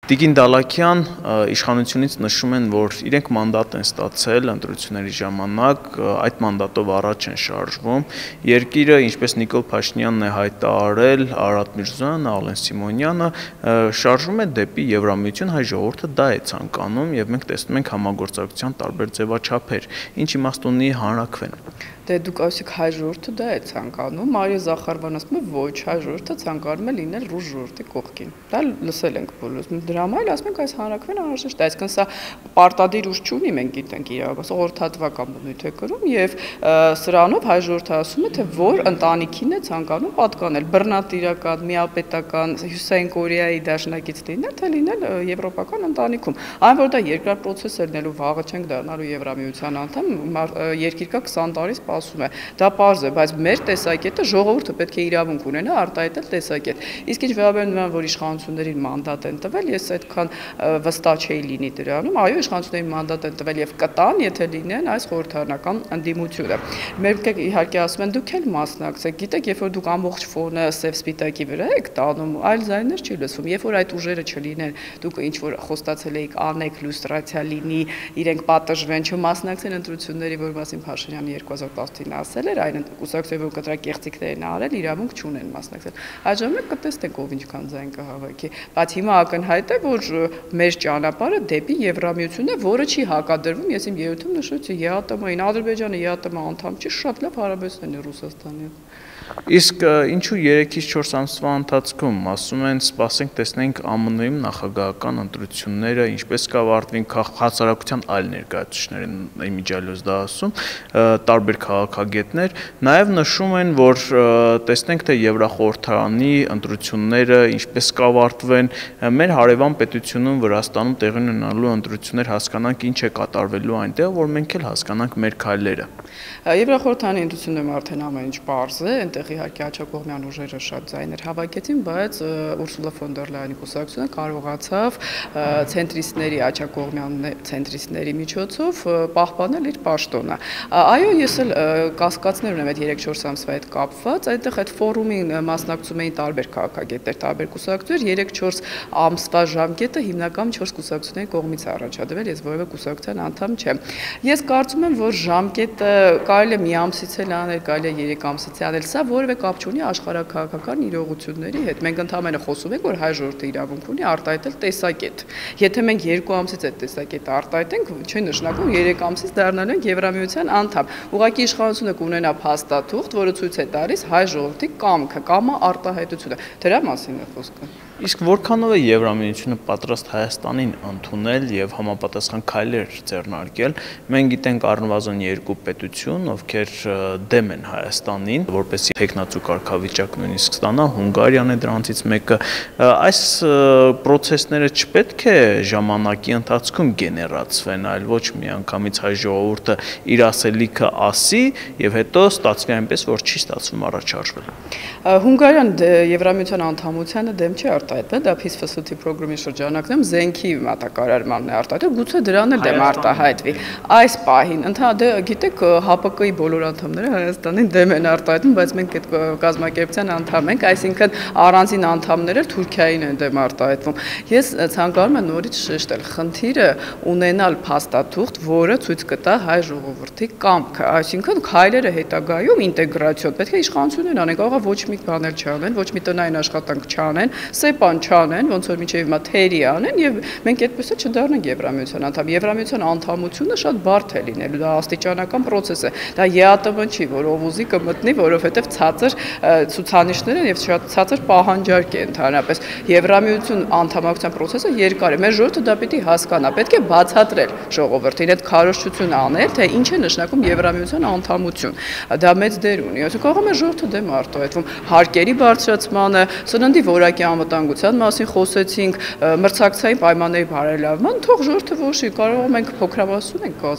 Տիկին Դալաքյան իշխանությունից նշում են, որ իրենք մանդատ են ստացել ընտրությունների ժամանակ, այդ մանդատով առաջ են շարժվում։ Երկիրը, ինչպես Նիկոլ Փաշինյանն է հայտարարել, Արարատ Միրզոյանը, Ալեն Սիմոնյանը, շարժվում է դեպի Եվրամիություն, հայ ժողովուրդը դա է ցանկանում եւ մենք տեսնում ենք համագործակցության տարբեր ձևաչափեր, ինչ իմաստ ունի հանրաքվեն։ Դե դուք ասեք հայ ժողովուրդը դա է ցանկանում, Մարիա Զախարովան ասում է ոչ, հայ ժողովուրդը ցանկանում է լինել ռուս ժողովրդի կողքին։ Դա լսել ենք բոլորս։ Դրա համար էլ ասում ենք այս հանրաքվեն անհրաժեշտ է, այսինքն սա պարտադիր ուժ չունի, մենք գիտենք իրավաբան, խորհրդատվական բնույթ է կրում եւ սրանով հայ ժողովուրդը ասում է, թե որ ընտանիքին է ցանկանում պատկանել բռնատիրական, միապետական, Հյուսիսային Կորեայի դաշնակից լինել, թե լինել եվրոպական ընտանիքում։ Այն որ դա երկար պրոցես է լինելու, վաղը չենք դառնալու Եվրամիության անդամ, երկիր կա 20 տարի ասում է, դա պարզ է, բայց մեր տեսակետը ժողովուրդը պետք է իրավունք ունենա արտահայտել տեսակետ։ Իսկ ինչ վերաբերում է, որ իշխանություններին մանդատ են տվել, ես այդքան վստահ չէի լինի դրանում, այո, իշխանություններին մանդատ են տվել եւ կտան, եթե լինեն այս խորհրդարանական ընդդիմությունը։ Մեր իհարկե ասում են դուք էլ մասնակցեք, գիտեք, երբ որ դուք ամբողջ ֆոնը սև սպիտակի վրա եք տանում, այլ ձայներ չի լսվում, երբ որ այդ ուժերը չլինեն, դուք ինչ որ խոստացել եք անեք, լյուստրացիա լինի, իրենք պատժվեն, չմասնակցեն ընտրությունների, որ մասին Փաշինյանը 2019 ասել էր, այն կուսակցությունները, որ կտրակեղծիքներ են արել, իրավունք չունեն մասնակցել։ Այդ ժամանակ կտեսնենք ով ինչքան ձայն կհավաքի, բայց հիմա ակնհայտ է, որ մեր ճանապարհը դեպի Եվրամիությունն է, որը չի հակադրվում, ես իմ ելույթում նշեցի, ԵԱՏՄ-ին, Ադրբեջանը ԵԱՏՄ անդամ չի, շատ լավ հարաբերություններ են Ռուսաստանի հետ։ Իսկ ինչու 3-ից 4 ամսվա ընթացքում ասում են սպասենք տեսնենք ԱՄՆ-ում նախագահական ընտրությունները ինչպես կավարտվին, հասարակության այլ ներկայացուցիչներ են իմիջիալոց դա ասում, տարբեր քաղաքագետներ, նաև նշում են, որ տեսնենք թե Եվրախորհրդարանի ընտրությունները ինչպես կավարտվեն, մեր հարևան պետությունում Վրաստանում տեղի ունենալու ընտրություններ հասկանանք ինչ է կատարվելու այնտեղ, որ մենք էլ հասկանանք մեր քայլերը։ Եվրախորհրդարանի ընտրություններում արդեն ամեն ինչ պարզ է, այնտեղ իհարկե աջակողմյան ուժերը շատ ձայներ հավաքեցին, բայց Ուրսուլա ֆոն դեր Լայենի կուսակցությունը կարողացավ ցենտրիստների աջակողմյան ցենտրիստների միջոցով պահպանել իր պաշտոնը։ Այո, ես էլ կասկածներ ունեմ այդ 3-4 ամսվա հետ կապված, այնտեղ այդ ֆորումին մասնակցում էին տարբեր քաղաքագետներ, տարբեր կուսակցություններ, 3-4 ամսվա ժամկետը հիմնական 4 կուսակցությունների կողմից առաջադրվել, ես որևէ կուսակցության անդամ չեմ։ Ես կարծում եմ, որ ժամկետը կարելի է մի ամսից էլ անել, կարելի է 3 ամսից անել, սա որևէ կապ չունի աշխարհաքաղաքական իրողությունների հետ։ Մենք ընդհանրապես խոսում ենք, որ հայ ժողովուրդը իրավունք ունի արտահայտել տեսակետ։ Եթե մենք 2 ամսից այդ տեսակետը արտահայտենք, չի նշանակում 3 ամսից դառնալու ենք Եվրամիության անդամ։ Ուղղակի իշխանությունը կունենա փաստաթուղթ, որը ցույց է տալիս հայ ժողովրդի կամքը, կամա արտահայտությունը։ Դրա մասին է խոսքը։ Իսկ որքանով է Եվրամիությունը պատրաստ Հայաստանին ընդունել եւ համապատասխան քայլեր ձեռնարկել։ Մենք գիտենք առնվազն 2 պետություն, ովքեր դեմ են Հայաստանին, որպեսզի տեխնացու կարգավիճակ նույնիսկ ստանա, Հունգարիան է դրանցից մեկը։ Այս process-ները չպետք է ժամանակի ընթացքում գեներացվեն, այլ ոչ միանգամից հայ ժողովուրդը իր ասելիքը ասի եւ հետո ստացվի այնպես, որ չի ստացվում առաջարժվել։ Հունգարիան Եվրամիության անդամությանը դեմ չի արտահայտվել, դա Peace Facility Program-ի շրջանակներում զենքի մատակարարմանն է արտահայտվել, գուցե դրան էլ դեմ արտահայտվի։ Այս պահին, ընդհանրապես գիտեք, ՀԱՊԿ-ի բոլոր անդամները Հայաստանին դեմ են արտահայտում, բայց մենք այդ կազմակերպության անդամ ենք, այսինքն առանձին անդամները Թուրքիային են դեմ արտահայտվում։ Ես ցանկանում եմ նորից շեշտել, խնդիրը ունենալ փաստաթուղթ, որը ցույց կտա հայ ժողովրդի կամքը, այսինքն քայլերը հետագայում ինտեգրացիոն պետք է իշխանություններն անեն, կարող է ոչ մի բան էլ չանեն, ոչ մի տնային աշխատանք չանեն, սեպան չանեն, ոնց որ մինչև հիմա թերի անեն եւ մենք այդպես էլ չդառնանք Եվրամիության անդամ։ Եվրամիության անդամությունը շատ բարդ է լինելու, դա աստիճանական process է։ Դա ԵԱՏՄ չի, որ ով ուզի կմտնի, որովհետեւ ցածր ցուցանիշներ են եւ շատ ցածր պահանջարկ է ընդհանրապես։ Եվրամիություն անդամակցության process-ը երկար է։ Մեր ժողովուրդը դա պիտի հասկանա, պետք է բացատրել ժողովրդին այդ քարոզչություն անել, թե ինչ է նշանակում Եվրամիության անդամություն։ Դա մեծ դեր ունի։ Այսինքն կարող է ժողովուրդը դեմ արտահայտվում հարկերի բարձրացմանը, սննդի որակի անվտանգության մասին խոսեցինք, մրցակցային պայմանների բարելավման, թող ժողովուրդը որոշի, կարող ենք փոքրամասն ենք կազմում։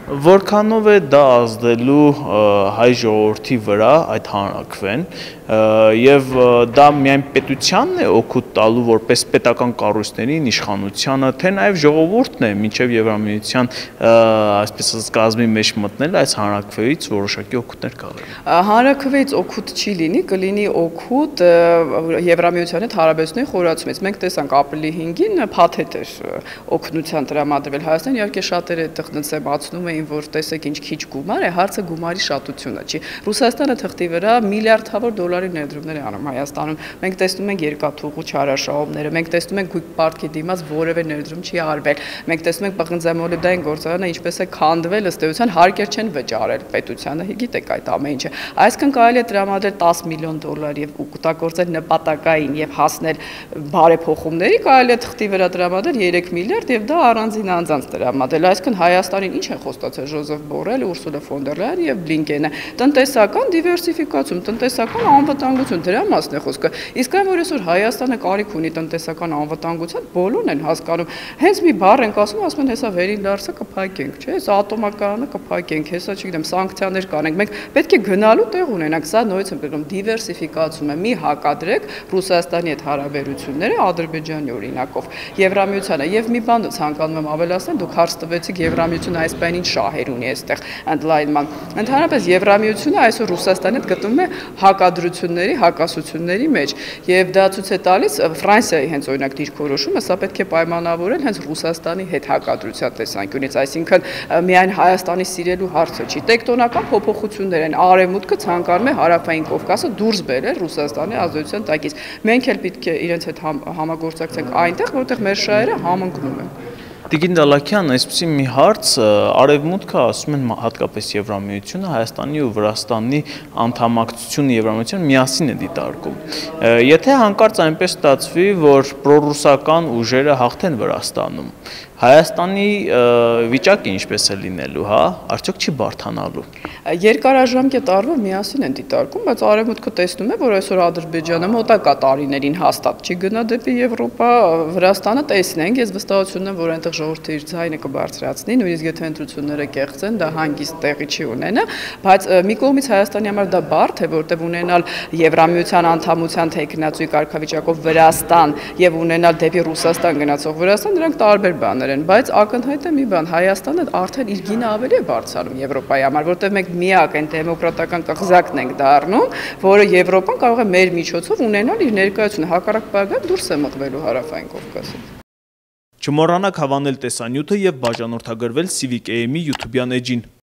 Որքանով է դա ազդելու հայ ժողովրդի վրա այդ հանրաքվեն եւ դա միայն պետությանն է օգուտ տալու որպես պետական կառույցներին իշխանությանը, թե նաեւ ժողովուրդն է մինչեւ Եվրամիության այսպես ասած կազմի մեջ մտնել այս հանրաքվեից որոշակի օգուտներ կառավարել։ Հանրաքվեից օգուտ չի լինի, կլինի օգուտ Եվրամիության հետ հարաբերությունների խորացումից։ Մենք տեսանք ապրիլի 5-ին փաթեթ էր օգնության տրամադրվել Հայաստան, իհարկե շատերը այդտեղ նցեմացնում էին, որ տեսեք ինչ քիչ գումար է, հարցը գումարի շատությունը չի։ Ռուսաստանը թղթի վրա միլիարդավոր դոլարի ներդրումներ է անում Հայաստանում։ Մենք տեսնում ենք երկաթուղու չարաշահումները, մենք տեսնում ենք գույք պարտքի դիմաց որևէ ներդրում չի արվել։ Մենք տեսնում ենք պղնձամոլիբդային գործարանը ինչպես է քանդվել, ըստ էության հարկեր չեն վճարել պետությանը, գիտեք այդ ամեն ինչը։ Այսինքն կարելի է տրամադրել 10 միլիոն դոլար եւ օգտագործել նպատակային եւ հասնել բարեփոխումների, կարելի է թղթի վրա տրամադրել 3 միլիարդ եւ դա առանձին անձանց տրամադրել։ Այսինքն Հայաստանին ինչ են խոստացել Ժոզեֆ Բորելը, Ուրսուլա ֆոն դեր Լայեն եւ Բլինկենը։ Տնտեսական դիվերսիֆիկացում, տնտեսական անվտանգություն, դրա մասն է խոսքը։ Իսկ այն որ այսօր Հայաստանը կարիք ունի տնտեսական անվտանգության, բոլորն են հասկանում։ Հենց մի բառ ենք ասում են հեսա վերին լարսը կփակենք, չէ՞, հեսա ատոմակայանը կփակենք, հեսա չգիտեմ, սանկցիաներ կանենք։ Մենք պետք է գնալու տեղ ունենանք, սա նույնից եմပြော, դիվերսիֆիկացում է, մի հակադրեք Ռուսաստանի հետ հարաբերությունները Ադրբեջանի օրինակով, Եվրամիությանը եւ մի բան ցանկանում եմ ավելացնել, դուք հարց տվեցիք Եվրամիությունը այս բանին ինչ շահեր ունի այստեղ ընդլայնման։ Ընդհանրապես Եվրամիությունը այսօր Ռուսաստանի հետ գտնվում է հակադրությունների, հակասությունների մեջ եւ դա ցույց է տալիս Ֆրանսիայի հենց օրինակ դիրքորոշումը, սա պետք է պայմանավորել հենց Ռուսաստանի հետ հակադրության տեսանկյունից, այսինքն միայն Հայաստանի սիրելու հարցը չի, տեկտոնական փոփոխություններ են, արևմուտքը ցանկանում է հարավային Կովկասը դուրս բերել Ռուսաստանի ազդեցության տակից։ Մենք էլ պետք է իրենց հետ համագործակցենք այնտեղ, որտեղ մեր շահերը համընկնում են։ Տիկին Դալաքյան, այսպեսի մի հարց, Արևմուտքը ասում են հատկապես Եվրամիությունը Հայաստանի ու Վրաստանի անդամակցությունը Եվրամիության միասին է դիտարկում։ Եթե հանկարծ այնպես ստացվի, որ պրոռուսական ուժերը հաղթեն Վրաստանում, Հայաստանի վիճակը ինչպես է լինելու, հա, արդյոք չի բարդանալու։ Երկարաժամկետ առումով միասին են դիտարկում, բայց Արևմուտքը տեսնում է, որ այսօր Ադրբեջանը մոտակա տարիներին հաստատ չի գնա դեպի Եվրոպա, Վրաստանը տեսնենք, ես վստահություն եմ, որ այնտեղ ժողովուրդը իր ձայնը կբարձրացնի, նույնիսկ եթե ընտրությունները կեղծեն, դա հանգիստ տեղի չի ունենա, բայց մի կողմից Հայաստանի համար դա բարդ է, որտեղ ունենալ Եվրամիության անդամության թեկնածուի կարգավիճակով Վրաստան եւ ունենալ դեպի Ռուսաստան գնացող Վրաստան, դրանք տարբեր բաներ են, բայց ակնհայտ է մի բան, Հայաստանը արդեն իր գինը ավելի է բարձրանում Եվրոպայի համար, որտեղ մենք միակ այն դեմոկրատական կղզակն ենք դառնում, որը Եվրոպան կարող է մեր միջոցով ունենալ իր ներկայությունը, հակառակ բաղը դուրս է մղվելու հարավային Կովկասից։ Չմոռանաք հավանել տեսանյութը եւ բաժանորդագրվել Civic AM-ի YouTube-յան էջին։